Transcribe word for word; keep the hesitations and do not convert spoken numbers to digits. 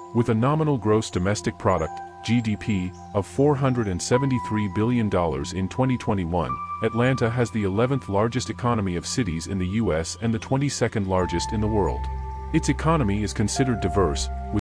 With a nominal gross domestic product, G D P, of four hundred seventy-three billion dollars in twenty twenty-one, Atlanta has the eleventh largest economy of cities in the U S and the twenty-second largest in the world. Its economy is considered diverse, with